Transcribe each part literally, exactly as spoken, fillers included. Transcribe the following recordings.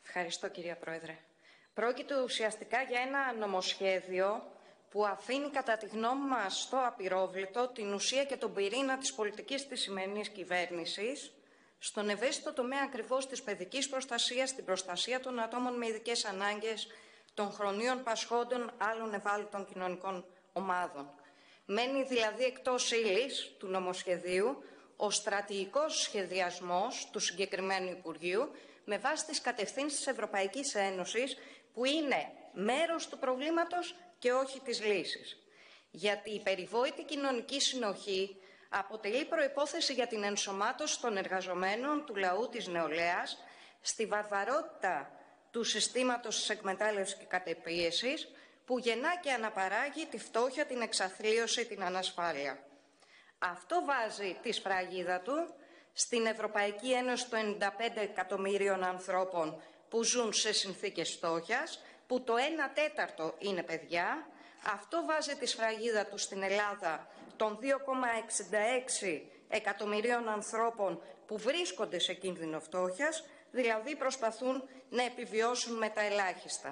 Ευχαριστώ, κυρία Πρόεδρε. Πρόκειται ουσιαστικά για ένα νομοσχέδιο που αφήνει κατά τη γνώμη μας στο απειρόβλητο την ουσία και τον πυρήνα της πολιτικής της σημερινής κυβέρνησης στον ευαίσθητο τομέα ακριβώς της παιδικής προστασίας, την προστασία των ατόμων με ειδικές ανάγκες, των χρονίων πασχόντων, άλλων ευάλωτων κοινωνικών ομάδων. Μένει δηλαδή εκτός ύλης του νομοσχεδίου ο στρατηγικός σχεδιασμός του συγκεκριμένου Υπουργείου με βάση τις κατευθύνσεις της Ευρωπαϊκής Ένωσης, που είναι μέρος του προβλήματος και όχι της λύσης. Γιατί η περιβόητη κοινωνική συνοχή αποτελεί προϋπόθεση για την ενσωμάτωση των εργαζομένων του λαού της νεολαίας στη βαρβαρότητα του συστήματος της εκμετάλλευσης και κατεπίεσης, που γεννά και αναπαράγει τη φτώχεια, την εξαθλίωση, την ανασφάλεια. Αυτό βάζει τη σφραγίδα του στην Ευρωπαϊκή Ένωση των ενενήντα πέντε εκατομμύριων ανθρώπων που ζουν σε συνθήκες φτώχειας, που το ένα τέταρτο είναι παιδιά. Αυτό βάζει τη σφραγίδα του στην Ελλάδα των δύο κόμμα εξήντα έξι εκατομμυρίων ανθρώπων που βρίσκονται σε κίνδυνο φτώχειας, δηλαδή προσπαθούν να επιβιώσουν με τα ελάχιστα.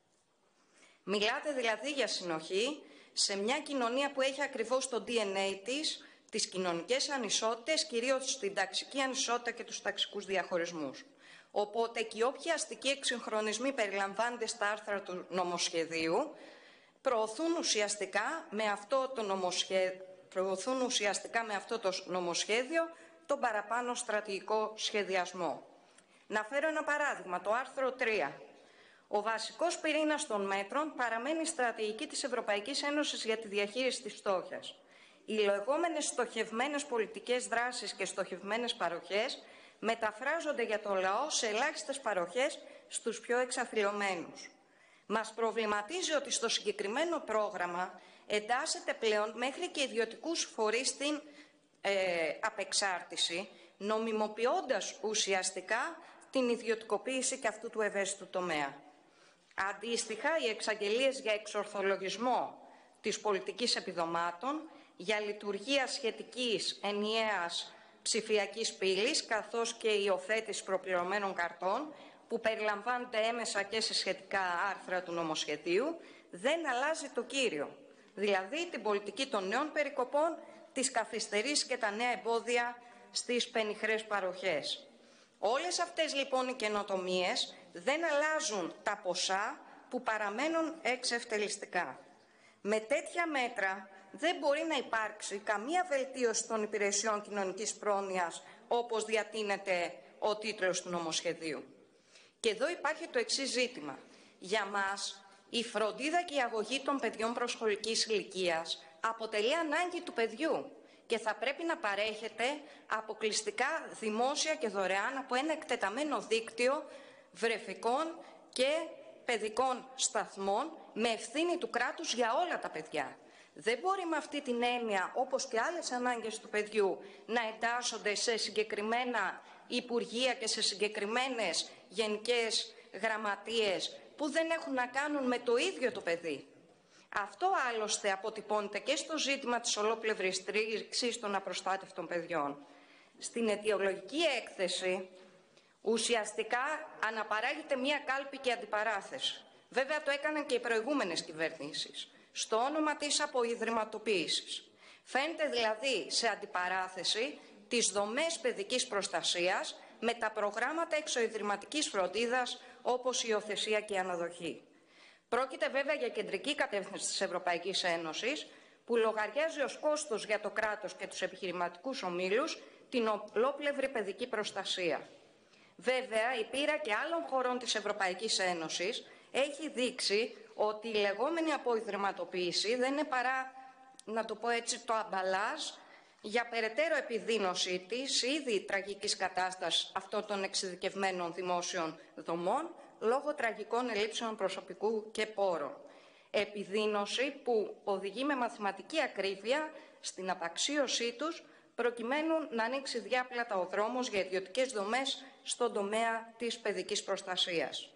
Μιλάτε δηλαδή για συνοχή σε μια κοινωνία που έχει ακριβώς το ντι εν έι της, τις κοινωνικές ανισότητες, κυρίως την ταξική ανισότητα και τους ταξικούς διαχωρισμούς. Οπότε και όποιοι αστικοί εξυγχρονισμοί περιλαμβάνονται στα άρθρα του νομοσχεδίου προωθούν ουσιαστικά με αυτό το νομοσχέδιο, προωθούν ουσιαστικά με αυτό το νομοσχέδιο τον παραπάνω στρατηγικό σχεδιασμό. Να φέρω ένα παράδειγμα, το άρθρο τρία. Ο βασικός πυρήνας των μέτρων παραμένει η στρατηγική της Ευρωπαϊκής Ένωσης για τη διαχείριση της φτώχειας. Οι λεγόμενες στοχευμένες πολιτικές δράσεις και στοχευμένες παροχές μεταφράζονται για το λαό σε ελάχιστες παροχές στους πιο εξαθλιωμένους. Μας προβληματίζει ότι στο συγκεκριμένο πρόγραμμα εντάσσεται πλέον μέχρι και ιδιωτικούς φορείς στην ε, απεξάρτηση, νομιμοποιώντας ουσιαστικά την ιδιωτικοποίηση και αυτού του ευαίσθητου τομέα. Αντίστοιχα, οι εξαγγελίες για εξορθολογισμό της πολιτικής επιδομάτων, για λειτουργία σχετικής ενιαίας ψηφιακής πύλης, καθώς και η υιοθέτηση προπληρωμένων καρτών, που περιλαμβάνονται έμεσα και σε σχετικά άρθρα του νομοσχεδίου, δεν αλλάζει το κύριο, δηλαδή την πολιτική των νέων περικοπών, τις καθυστερήσεις και τα νέα εμπόδια στις πενιχρές παροχές. Όλες αυτές λοιπόν οι καινοτομίες δεν αλλάζουν τα ποσά που παραμένουν εξευτελιστικά. Με τέτοια μέτρα δεν μπορεί να υπάρξει καμία βελτίωση των υπηρεσιών κοινωνικής πρόνοιας, όπως διατείνεται ο τίτλος του νομοσχεδίου. Και εδώ υπάρχει το εξής ζήτημα. Για μας, η φροντίδα και η αγωγή των παιδιών προσχολικής ηλικίας αποτελεί ανάγκη του παιδιού και θα πρέπει να παρέχεται αποκλειστικά δημόσια και δωρεάν από ένα εκτεταμένο δίκτυο βρεφικών και παιδικών σταθμών με ευθύνη του κράτους για όλα τα παιδιά. Δεν μπορεί με αυτή την έννοια, όπως και άλλες ανάγκες του παιδιού, να εντάσσονται σε συγκεκριμένα υπουργεία και σε συγκεκριμένες γενικές γραμματείες που δεν έχουν να κάνουν με το ίδιο το παιδί. Αυτό άλλωστε αποτυπώνεται και στο ζήτημα της ολόπλευρης στήριξης των απροστάτευτων παιδιών. Στην αιτιολογική έκθεση ουσιαστικά αναπαράγεται μία κάλπη και αντιπαράθεση. Βέβαια το έκαναν και οι προηγούμενες κυβερνήσεις, στο όνομα της αποϊδρυματοποίησης. Φαίνεται δηλαδή σε αντιπαράθεση τις δομές παιδικής προστασίας με τα προγράμματα εξοϊδρυματικής φροντίδας, όπως η υιοθεσία και η αναδοχή. Πρόκειται βέβαια για κεντρική κατεύθυνση της Ευρωπαϊκής Ένωσης, που λογαριάζει ως κόστος για το κράτος και τους επιχειρηματικούς ομίλους την ολόπλευρη παιδική προστασία. Βέβαια, η πείρα και άλλων χωρών της Ευρωπαϊκής Ένωσης έχει δείξει ότι η λεγόμενη αποϊδρυματοποίηση δεν είναι παρά, να το πω έτσι, το αμπαλάζ για περαιτέρω επιδείνωση της ήδη τραγικής κατάστασης αυτών των εξειδικευμένων δημόσιων δομών λόγω τραγικών ελλείψεων προσωπικού και πόρων. Επιδείνωση που οδηγεί με μαθηματική ακρίβεια στην απαξίωσή τους, προκειμένου να ανοίξει διάπλατα ο δρόμος για ιδιωτικές δομές στον τομέα της παιδικής προστασίας.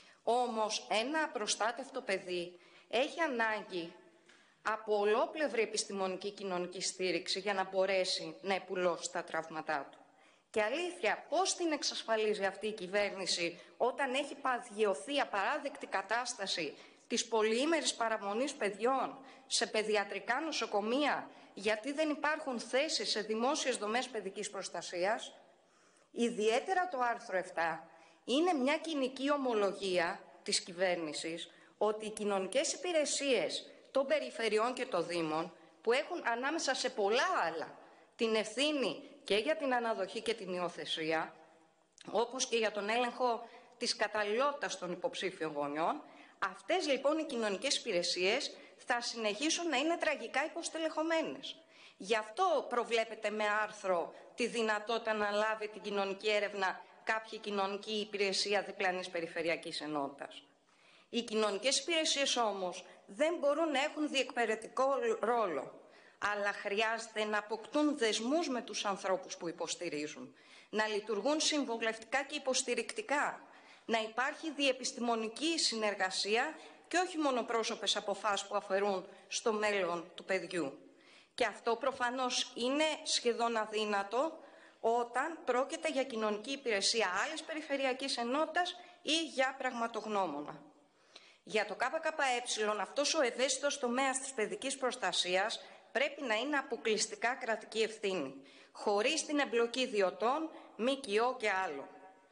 Όμως ένα απροστάτευτο παιδί έχει ανάγκη από ολόπλευρη επιστημονική κοινωνική στήριξη για να μπορέσει να επουλώσει τα τραύματά του. Και αλήθεια, πώς την εξασφαλίζει αυτή η κυβέρνηση όταν έχει παγιωθεί απαράδεκτη κατάσταση της πολυήμερης παραμονής παιδιών σε παιδιατρικά νοσοκομεία, γιατί δεν υπάρχουν θέσεις σε δημόσιες δομές παιδικής προστασίας? Ιδιαίτερα το άρθρο επτά είναι μια κοινική ομολογία της κυβέρνησης ότι οι κοινωνικές υπηρεσίες των περιφερειών και των δήμων, που έχουν ανάμεσα σε πολλά άλλα την ευθύνη και για την αναδοχή και την υιοθεσία, όπως και για τον έλεγχο της καταλληλότητας των υποψήφιων γονιών, αυτές λοιπόν οι κοινωνικές υπηρεσίες θα συνεχίσουν να είναι τραγικά υποστελεχωμένες. Γι' αυτό προβλέπεται με άρθρο τη δυνατότητα να λάβει την κοινωνική έρευνα κάποια κοινωνική υπηρεσία διπλανής περιφερειακής ενότητας. Οι κοινωνικές υπηρεσίες όμως δεν μπορούν να έχουν διεκπαιρετικό ρόλο, αλλά χρειάζεται να αποκτούν δεσμούς με τους ανθρώπους που υποστηρίζουν, να λειτουργούν συμβουλευτικά και υποστηρικτικά, να υπάρχει διεπιστημονική συνεργασία και όχι μονοπρόσωπες αποφάσεις που αφαιρούν στο μέλλον του παιδιού. Και αυτό προφανώς είναι σχεδόν αδύνατο όταν πρόκειται για κοινωνική υπηρεσία άλλης περιφερειακής ενότητας ή για πραγματογνώμονα. Για το ΚΚΕ, αυτός ο ευαίσθητος τομέας της παιδικής προστασίας πρέπει να είναι αποκλειστικά κρατική ευθύνη, χωρίς την εμπλοκή ιδιωτών, ΜΚΟ και άλλων.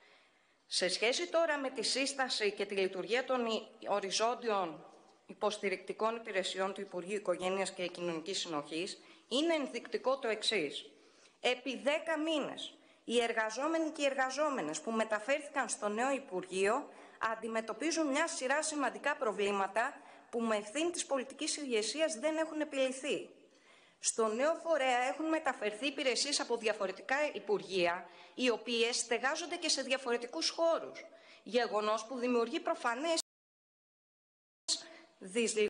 Σε σχέση τώρα με τη σύσταση και τη λειτουργία των οριζόντιων υποστηρικτικών υπηρεσιών του Υπουργείου Οικογένειας και Κοινωνικής Συνοχής, είναι ενδεικτικό το εξής. Επί δέκα μήνες, οι εργαζόμενοι και οι εργαζόμενες που μεταφέρθηκαν στο νέο Υπουργείο αντιμετωπίζουν μια σειρά σημαντικά προβλήματα που με ευθύνη της πολιτικής ηγεσίας δεν έχουν επιληθεί. Στο νέο φορέα έχουν μεταφερθεί υπηρεσίες από διαφορετικά υπουργεία, οι οποίες στεγάζονται και σε διαφορετικούς χώρους. Γεγονός που δημιουργεί προφανές δυσλειτουργίες.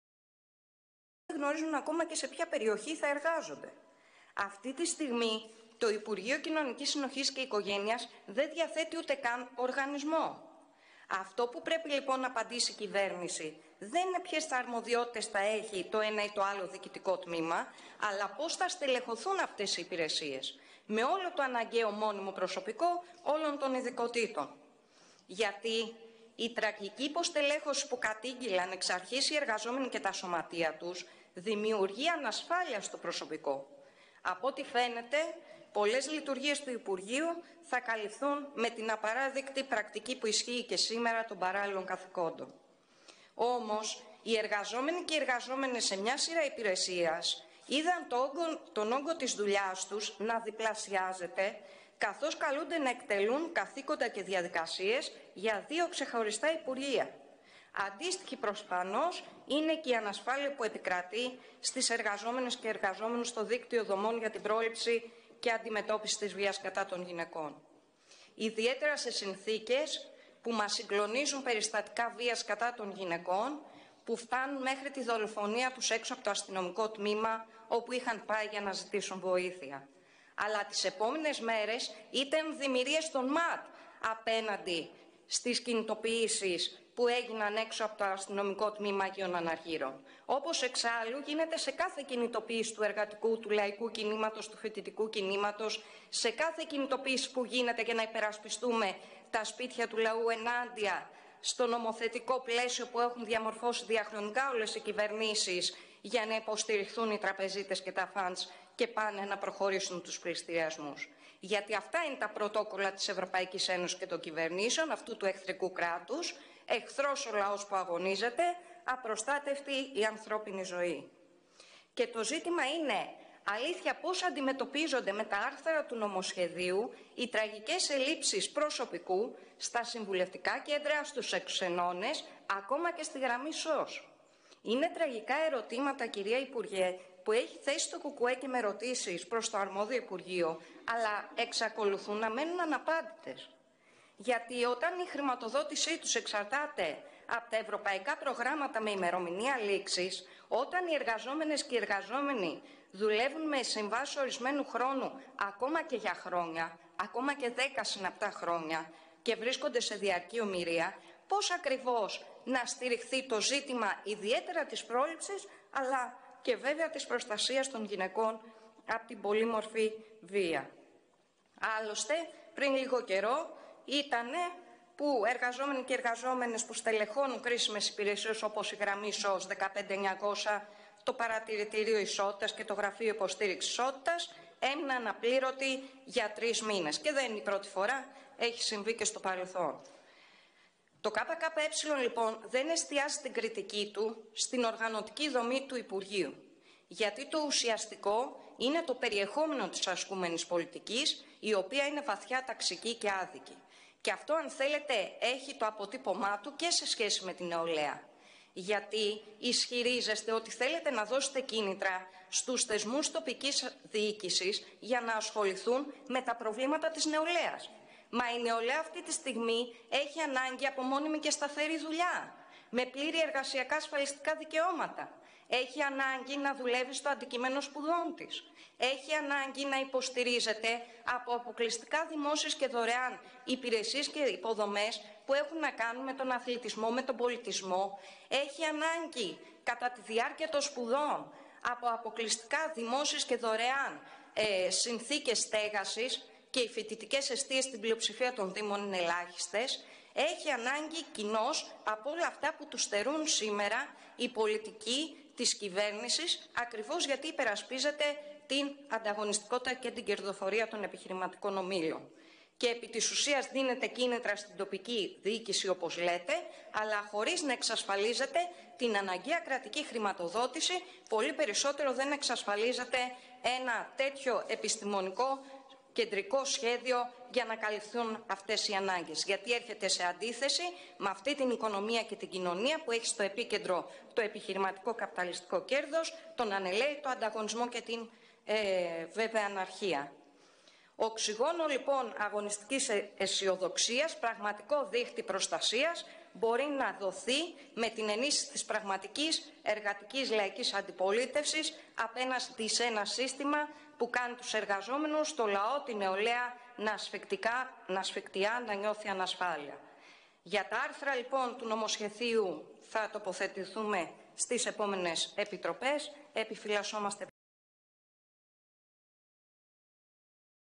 Δεν γνωρίζουν ακόμα και σε ποια περιοχή θα εργάζονται. Αυτή τη στιγμή το Υπουργείο Κοινωνικής Συνοχής και Οικογένειας δεν διαθέτει ούτε καν οργανισμό. Αυτό που πρέπει λοιπόν να απαντήσει η κυβέρνηση δεν είναι ποιες αρμοδιότητες θα έχει το ένα ή το άλλο διοικητικό τμήμα, αλλά πώς θα στελεχωθούν αυτές οι υπηρεσίες, με όλο το αναγκαίο μόνιμο προσωπικό όλων των ειδικοτήτων. Γιατί η τραγική υποστελέχωση που κατήγγειλαν εξ αρχής οι εργαζόμενοι και τα σωματεία τους δημιουργεί ανασφάλεια στο προσωπικό. Από ό,τι φαίνεται, πολλές λειτουργίες του Υπουργείου θα καλυφθούν με την απαράδεκτη πρακτική που ισχύει και σήμερα των παράλληλων καθηκόντων. Όμως, οι εργαζόμενοι και οι εργαζόμενες σε μια σειρά υπηρεσίας είδαν τον όγκο, τον όγκο της δουλειάς τους να διπλασιάζεται, καθώς καλούνται να εκτελούν καθήκοντα και διαδικασίες για δύο ξεχωριστά υπουργεία. Αντίστοιχη προφανώς είναι και η ανασφάλεια που επικρατεί στις εργαζόμενες και εργαζόμενους στο δίκτυο δομών για την πρόληψη και αντιμετώπιση της βίας κατά των γυναικών. Ιδιαίτερα σε συνθήκες που μας συγκλονίζουν περιστατικά βίας κατά των γυναικών, που φτάνουν μέχρι τη δολοφονία τους έξω από το αστυνομικό τμήμα όπου είχαν πάει για να ζητήσουν βοήθεια. Αλλά τις επόμενες μέρες ήταν δημιουργίες των ΜΑΤ απέναντι στις κινητοποιήσεις που έγιναν έξω από το αστυνομικό τμήμα Αγίων Αναργύρων. Όπως εξάλλου γίνεται σε κάθε κινητοποίηση του εργατικού, του λαϊκού κινήματος, του φοιτητικού κινήματος, σε κάθε κινητοποίηση που γίνεται για να υπερασπιστούμε τα σπίτια του λαού ενάντια στο νομοθετικό πλαίσιο που έχουν διαμορφώσει διαχρονικά όλες οι κυβερνήσεις για να υποστηριχθούν οι τραπεζίτες και τα φαντς και πάνε να προχωρήσουν τους πληστηριασμούς. Γιατί αυτά είναι τα πρωτόκολλα της Ευρωπαϊκής Ένωσης και των κυβερνήσεων, αυτού του εχθρικού κράτους, εχθρός ο λαός που αγωνίζεται, απροστάτευτη η ανθρώπινη ζωή. Και το ζήτημα είναι, αλήθεια, πώς αντιμετωπίζονται με τα άρθρα του νομοσχεδίου οι τραγικές ελλείψεις προσωπικού στα συμβουλευτικά κέντρα, στους εξενώνες, ακόμα και στη γραμμή ΣΟΣ. Είναι τραγικά ερωτήματα, κυρία Υπουργέ, που έχει θέσει το ΚΚΕ και με ερωτήσεις προς το αρμόδιο Υπουργείο, αλλά εξακολουθούν να μένουν αναπάντητες. Γιατί όταν η χρηματοδότησή τους εξαρτάται από τα ευρωπαϊκά προγράμματα με ημερομηνία λήξης, όταν οι εργαζόμενες και οι εργαζόμενοι δουλεύουν με συμβάσεις ορισμένου χρόνου, ακόμα και για χρόνια, ακόμα και δέκα συναπτά χρόνια, και βρίσκονται σε διαρκή ομηρία, πώς ακριβώς να στηριχθεί το ζήτημα ιδιαίτερα της πρόληψης, αλλά και βέβαια της προστασίας των γυναικών από την πολύμορφη βία. Άλλωστε, πριν λίγο καιρό ήτανε που εργαζόμενοι και εργαζόμενες που στελεχώνουν κρίσιμες υπηρεσίες όπως η γραμμή ΣΟΣ δεκαπέντε εννιακόσια, το Παρατηρητήριο Ισότητας και το Γραφείο Υποστήριξης Ισότητας έμειναν απλήρωτοι για τρεις μήνες. Και δεν είναι η πρώτη φορά, έχει συμβεί και στο παρελθόν. Το ΚΚΕ λοιπόν δεν εστιάζει την κριτική του στην οργανωτική δομή του Υπουργείου, γιατί το ουσιαστικό είναι το περιεχόμενο της ασκούμενης πολιτικής, η οποία είναι βαθιά ταξική και άδικη. Και αυτό, αν θέλετε, έχει το αποτύπωμά του και σε σχέση με την νεολαία. Γιατί ισχυρίζεστε ότι θέλετε να δώσετε κίνητρα στους θεσμούς τοπικής διοίκησης για να ασχοληθούν με τα προβλήματα της νεολαίας. Μα η νεολαία αυτή τη στιγμή έχει ανάγκη από μόνιμη και σταθερή δουλειά, με πλήρη εργασιακά ασφαλιστικά δικαιώματα. Έχει ανάγκη να δουλεύει στο αντικείμενο σπουδών της. Έχει ανάγκη να υποστηρίζεται από αποκλειστικά δημόσιες και δωρεάν υπηρεσίες και υποδομές που έχουν να κάνουν με τον αθλητισμό, με τον πολιτισμό. Έχει ανάγκη κατά τη διάρκεια των σπουδών από αποκλειστικά δημόσιες και δωρεάν ε, συνθήκες στέγασης, και οι φοιτητικές εστίες στην πλειοψηφία των Δήμων είναι ελάχιστες. Έχει ανάγκη κοινώς από όλα αυτά που τους στερούν σήμερα η πολιτική της κυβέρνησης, ακριβώς γιατί υπερασπίζεται την ανταγωνιστικότητα και την κερδοφορία των επιχειρηματικών ομίλων. Και επί της ουσίας δίνεται κίνητρα στην τοπική διοίκηση, όπως λέτε, αλλά χωρίς να εξασφαλίζεται την αναγκαία κρατική χρηματοδότηση, πολύ περισσότερο δεν εξασφαλίζεται ένα τέτοιο επιστημονικό κεντρικό σχέδιο για να καλυφθούν αυτές οι ανάγκες. Γιατί έρχεται σε αντίθεση με αυτή την οικονομία και την κοινωνία που έχει στο επίκεντρο το επιχειρηματικό καπιταλιστικό κέρδος, τον ανελαίητο ανταγωνισμό και την ε, βέβαια αναρχία. Οξυγόνο λοιπόν αγωνιστικής αισιοδοξίας, πραγματικό δίχτυ προστασίας, μπορεί να δοθεί με την ενίσχυση της πραγματικής εργατικής λαϊκής αντιπολίτευσης απέναντι σε ένα σύστημα που κάνει τους εργαζόμενους, το λαό, την νεολαία να, να ασφικτιά, να νιώθει ανασφάλεια. Για τα άρθρα λοιπόν του νομοσχεδίου θα τοποθετηθούμε στις επόμενες επιτροπές. Επιφυλασσόμαστε